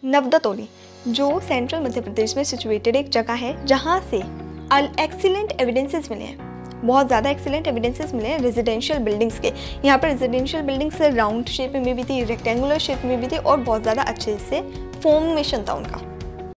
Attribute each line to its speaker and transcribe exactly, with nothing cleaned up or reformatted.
Speaker 1: नवदतोली जो सेंट्रल मध्य प्रदेश में सिचुएटेड एक जगह है जहाँ से एक्सीलेंट एविडेंसेस मिले हैं, बहुत ज़्यादा एक्सीलेंट एविडेंसेस मिले हैं रेजिडेंशियल बिल्डिंग्स के। यहाँ पर रेजिडेंशियल बिल्डिंग्स राउंड शेप में भी थी, रेक्टेंगुलर शेप में भी थी और बहुत ज़्यादा अच्छे से फॉर्मेशन था उनका।